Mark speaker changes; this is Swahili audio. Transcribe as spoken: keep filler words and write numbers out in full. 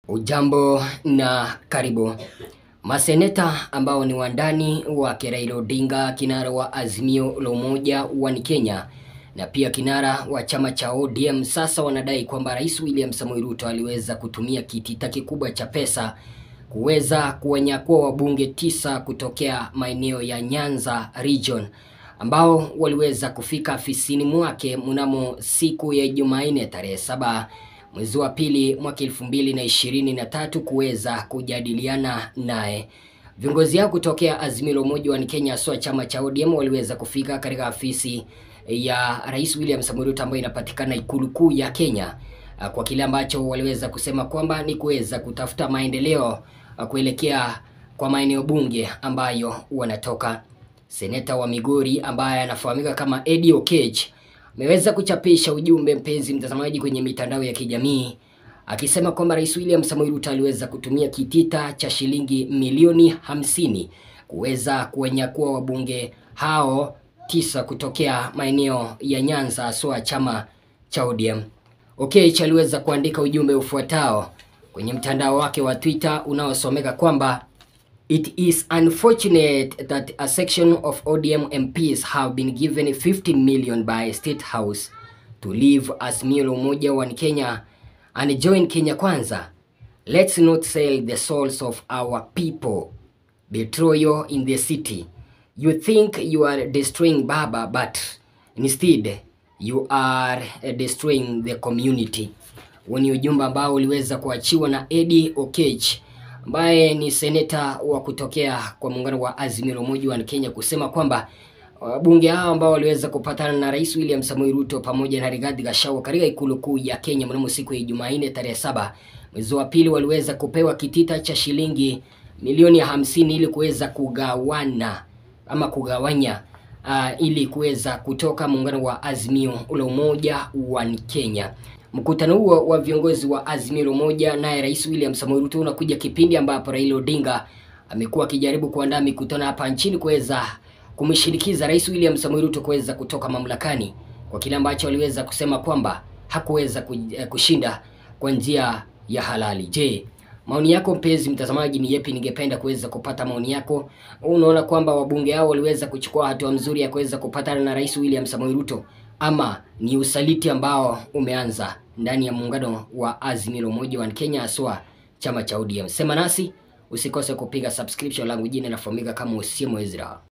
Speaker 1: Ujambo na karibu. Maseneta ambao ni wandani wa Raila Odinga, kinara wa Azimio la Umoja wa Kenya na pia kinara wa chama cha O D M, sasa wanadai kwamba Rais William Samoei Ruto aliweza kutumia kitita kikubwa cha pesa kuweza kuwanyakua wabunge tisa kutokea maeneo ya Nyanza region ambao waliweza kufika afisini mwake mnamo siku ya Jumanne tarehe saba mwezi wa pili mwaka elfu mbili na ishirini na tatu kuweza kujadiliana naye. Viongozi hao kutokea Azimio la Umoja wa Kenya swa chama cha O D M waliweza kufika katika afisi ya Rais William Samoei Ruto ambayo inapatikana Ikulu kuu ya Kenya, kwa kile ambacho waliweza kusema kwamba ni kuweza kutafuta maendeleo kuelekea kwa maeneo bunge ambayo wanatoka. Seneta wa Migori ambaye anafahamika kama Eddie Oketch ameweza kuchapisha ujumbe, mpenzi mtazamaji, kwenye mitandao ya kijamii akisema kwamba Rais William Samoei Ruto aliweza kutumia kitita cha shilingi milioni hamsini kuweza kuwanyakua wabunge hao tisa kutokea maeneo ya Nyanza swa chama cha O D M. Oketch aliweza kuandika ujumbe ufuatao kwenye mtandao wake wa Twitter unaosomeka kwamba it is unfortunate that a section of O D M M Ps have been given fifteen million by State House to leave Azimio la Umoja wa Kenya and join Kenya Kwanza. Let's not sell the souls of our people. Betrayal in the city. You think you are destroying Baba, but instead you are destroying the community. Wani ujumbe ambao uliweza kuachiwa na Eddie Oketch ambaye ni seneta wa kutokea kwa muungano wa Azimio la Umoja wa Kenya, kusema kwamba wabunge hao ambao waliweza kupatana na Rais William Samoei Ruto pamoja na Rigathi Gachagua katika Ikulu kuu ya Kenya mnamo siku ya Jumanne tarehe saba mwezi wa pili waliweza kupewa kitita cha shilingi milioni hamsini ili kuweza kugawana ama kugawanya uh, ili kuweza kutoka muungano wa Azimio la Umoja wa Kenya. Mkutano huo wa viongozi wa Azimio la Umoja naye Rais William Samoei Ruto unakuja kipindi ambapo Raila Odinga amekuwa akijaribu kuandaa mikutano hapa nchini kuweza kumshinikiza Rais William Samoei Ruto kuweza kutoka mamlakani, kwa kile ambacho aliweza kusema kwamba hakuweza kushinda kwa njia ya halali. Je, maoni yako mpenzi mtazamaji ni yapi? Ningependa kuweza kupata maoni yako. Unaona kwamba wabunge hao waliweza kuchukua hatua nzuri ya kuweza kupatana na Rais William Samoei Ruto, ama ni usaliti ambao umeanza ndani ya muungano wa Azimio la Umoja wa Kenya aswa chama cha O D M? Sema nasi, usikose kupiga subscription. Langu jina nafahamika kama Osimo Ezra.